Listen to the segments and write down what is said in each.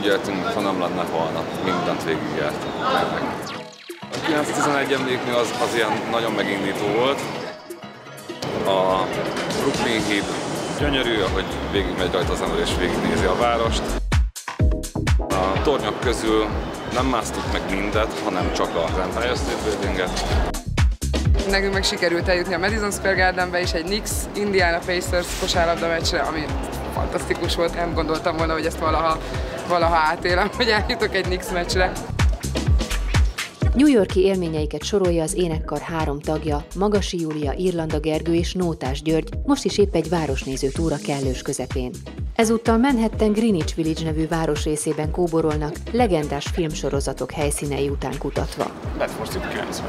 úgy éltünk, ha nem lenne holnap, mindent végigjártunk. A 911 emlékmű az ilyen nagyon megindító volt. A Brooklyn híd gyönyörű, ahogy végigmegy rajta az ember és végignézi a várost. A tornyok közül nem másztuk meg mindet, hanem csak az Empire State Buildinget. Nekünk meg sikerült eljutni a Madison Square Gardenbe és egy Knicks Indiana Pacers kosárlabda meccsre, ami fantasztikus volt. Nem gondoltam volna, hogy ezt valaha átélem, hogy eljutok egy Knicks meccsre. New York-i élményeiket sorolja az énekkar 3 tagja, Magasi Júlia, Irlanda Gergő és Nótás György, most is épp egy városnéző túra kellős közepén. Ezúttal Manhattan Greenwich Village nevű városrészében kóborolnak, legendás filmsorozatok helyszínei után kutatva. Bedford 90.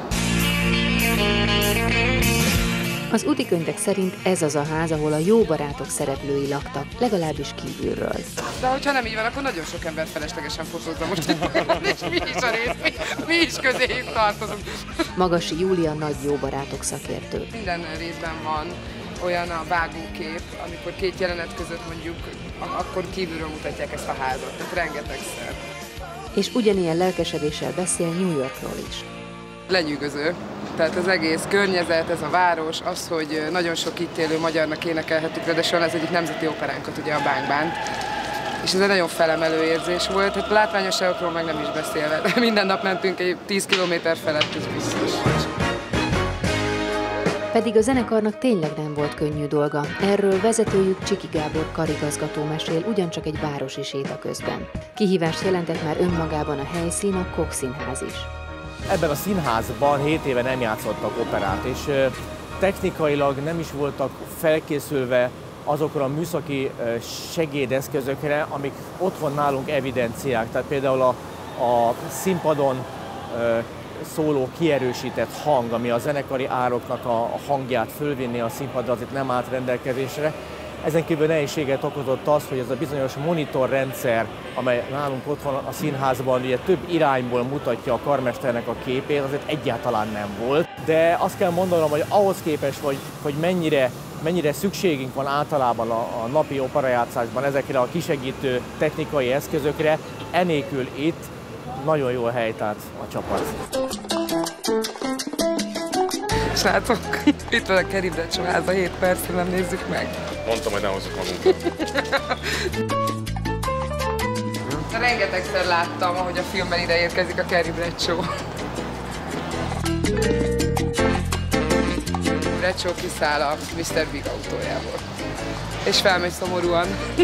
Az útikönyvek szerint ez az a ház, ahol a Jó barátok szereplői laktak, legalábbis kívülről. De hogyha nem így van, akkor nagyon sok ember feleslegesen fotózza most, és mi is a rész, mi is közéjük tartozunk. Magasi Júlia nagy Jó barátok szakértő. Minden részben van olyan a vágókép, amikor 2 jelenet között mondjuk, akkor kívülről mutatják ezt a házat, tehát rengetegszer. És ugyanilyen lelkesedéssel beszél New Yorkról is. Lenyűgöző. Tehát az egész környezet, ez a város, az, hogy nagyon sok itt élő magyarnak énekelhetük, ráadásul ez egyik nemzeti operánkat, ugye a Bang Band. És ez egy nagyon felemelő érzés volt, hát látványosságokról meg nem is beszélve. Minden nap mentünk egy 10 kilométer felett, ez biztos. Pedig a zenekarnak tényleg nem volt könnyű dolga. Erről vezetőjük Csiki Gábor karigazgató mesél ugyancsak egy városi séta közben. Kihívást jelentett már önmagában a helyszín, a Koch Színház is. Ebben a színházban 7 éve nem játszottak operát, és technikailag nem is voltak felkészülve azokra a műszaki segédeszközökre, amik otthon nálunk evidenciák. Tehát például a színpadon szóló kierősített hang, ami a zenekari ároknak a hangját fölvinni a színpadra, az itt nem állt rendelkezésre. Ezen kívül nehézséget okozott az, hogy ez a bizonyos monitorrendszer, amely nálunk otthon a színházban ugye több irányból mutatja a karmesternek a képét, azért egyáltalán nem volt. De azt kell mondanom, hogy ahhoz képest, hogy mennyire szükségünk van általában a napi operajátszásban ezekre a kisegítő technikai eszközökre, enélkül itt nagyon jól helytált a csapat. Srácok, itt van a Carrie Bradshaw háza, 7 percre nem nézzük meg. Mondtam, hogy nem hozzuk magunkat. Rengetegszer láttam, ahogy a filmben ide érkezik a Carrie Bradshaw. Bradshaw kiszáll a Mr. Big autójából. És felmegy szomorúan.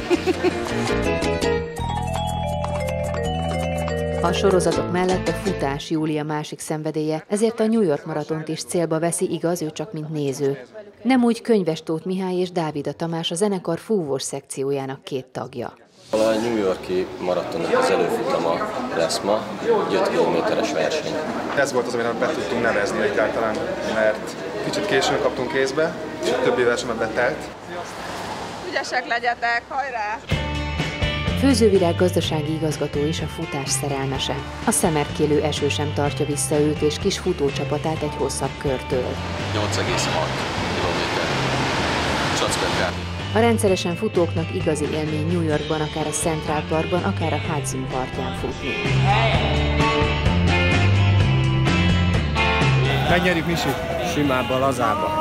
A sorozatok mellett a futás Júlia másik szenvedélye, ezért a New York maratont is célba veszi, igaz, ő csak mint néző. Nem úgy Könyves Tóth Mihály és Dávid Tamás, a zenekar fúvós szekciójának 2 tagja. A New York-i maratonnak az előfutama lesz ma, egy 5 kilométeres verseny. Ez volt az, amit be tudtunk nevezni egyáltalán, mert kicsit későn kaptunk kézbe, és a többi versenyben betelt. Ügyesek legyetek, hajrá! Főzővirág gazdasági igazgató is a futás szerelmese. A szemerkélő eső sem tartja vissza őt és kis futócsapatát egy hosszabb körtől. 8,6 kilométer. Csacskán. A rendszeresen futóknak igazi élmény New Yorkban, akár a Central Parkban, akár a Hudson partján futni. Megnyerjük, Misi! Simábban, lazába.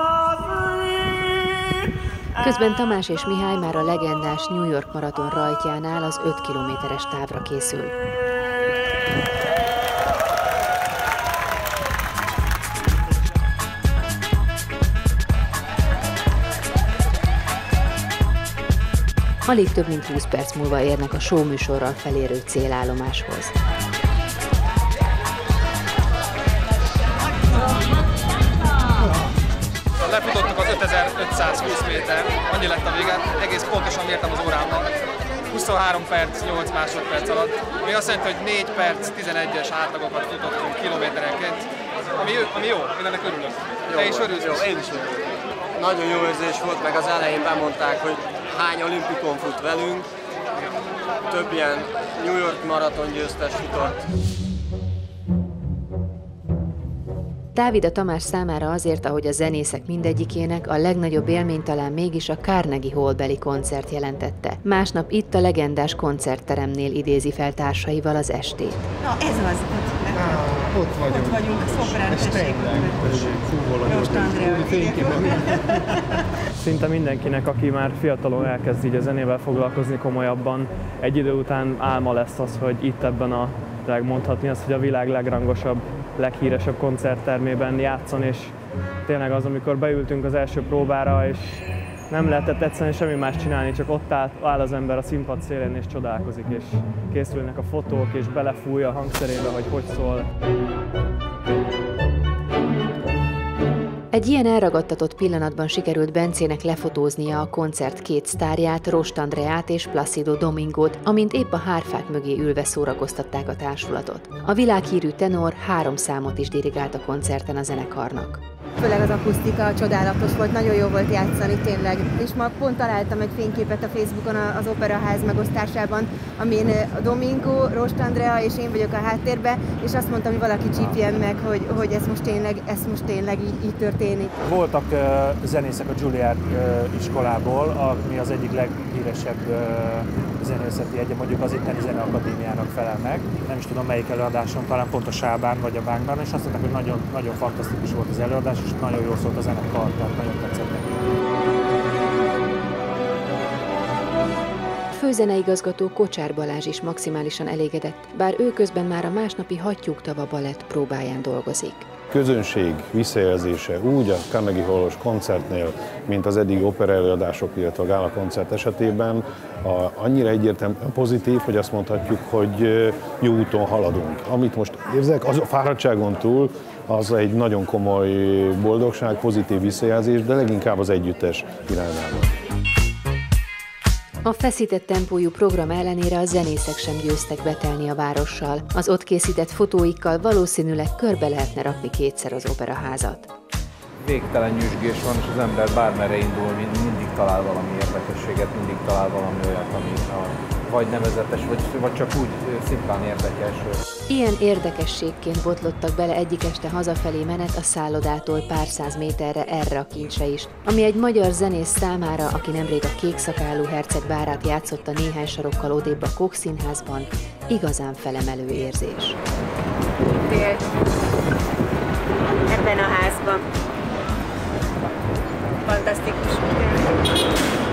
Közben Tamás és Mihály már a legendás New York maraton rajtjánál az 5 kilométeres távra készül. Alig több mint 20 perc múlva érnek a show műsorral felérő célállomáshoz. Lefutottuk az 5520 méter, annyi lett a vége, egész pontosan mértem az órámnak. 23 perc, 8 másodperc alatt, ami azt jelenti, hogy 4 perc, 11-es átlagokat futottunk kilométerenként, ami jó, én ennek örülök. Te is örülsz? Jó, én is örülök. Nagyon jó érzés volt, meg az elején bemondták, hogy hány olimpikon fut velünk, több ilyen New York maraton győztes futott. Távida Tamás számára azért, ahogy a zenészek mindegyikének, a legnagyobb élmény talán mégis a Carnegie Hall-beli koncert jelentette. Másnap itt a legendás koncertteremnél idézi fel társaival az estét. Na ez az, ott vagyunk, szoprán Szinte mindenkinek, aki már fiatalon elkezd így a zenével foglalkozni komolyabban, egy idő után álma lesz az, hogy itt ebben a, mondhatni azt, hogy a világ legrangosabb, leghíresebb koncerttermében játszon, és tényleg az, amikor beültünk az első próbára, és nem lehetett egyszerűen semmi más csinálni, csak ott áll az ember a színpad szélén és csodálkozik, és készülnek a fotók, és belefúj a hangszerébe, hogy szól. Egy ilyen elragadtatott pillanatban sikerült Bencének lefotóznia a koncert két sztárját, Rost Andreát és Placido Domingót, amint épp a hárfák mögé ülve szórakoztatták a társulatot. A világhírű tenor 3 számot is dirigált a koncerten a zenekarnak. Főleg az akusztika csodálatos volt, nagyon jó volt játszani tényleg. És ma pont találtam egy fényképet a Facebookon az Operaház megosztásában, amin a Domingo, Rost Andrea és én vagyok a háttérben, és azt mondtam, hogy valaki csípjen meg, hogy ez most tényleg így történik. Voltak zenészek a Juilliard iskolából, ami az egyik leghíresebb zenészeti egye, mondjuk az itteni zeneakadémiának felel meg. Nem is tudom melyik előadáson, talán pont a Sábán vagy a Bánkban, és azt mondták, hogy nagyon, nagyon fantasztikus volt az előadás, és nagyon jól szólt a zenekar, tehát nagyon tetszett neki. Főzeneigazgató Kocsár Balázs is maximálisan elégedett, bár ő közben már a másnapi Hattyúk tava balett próbáján dolgozik. Közönség visszajelzése úgy a Carnegie Hall-os koncertnél, mint az eddigi opera előadások, illetve a gála koncert esetében annyira egyértelműen pozitív, hogy azt mondhatjuk, hogy jó úton haladunk. Amit most érzek, az a fáradtságon túl, az egy nagyon komoly boldogság, pozitív visszajelzés, de leginkább az együttes irányában. A feszített tempójú program ellenére a zenészek sem győztek betelni a várossal. Az ott készített fotóikkal valószínűleg körbe lehetne rakni kétszer az Operaházat. Végtelen nyüzsgés van, és az ember bármerre indul, mindig talál valami érdekességet, mindig talál valami olyat, ami vagy nevezetes, vagy csak úgy szimplán érdekes. Ilyen érdekességként botlottak bele egyik este hazafelé menet a szállodától pár száz méterre erre a kincsre is, ami egy magyar zenész számára, aki nemrég a kékszakálú herceg bárát játszotta néhány sarokkal odébb a Koch Színházban, igazán felemelő érzés. Ebben a házban. Fantasztikus.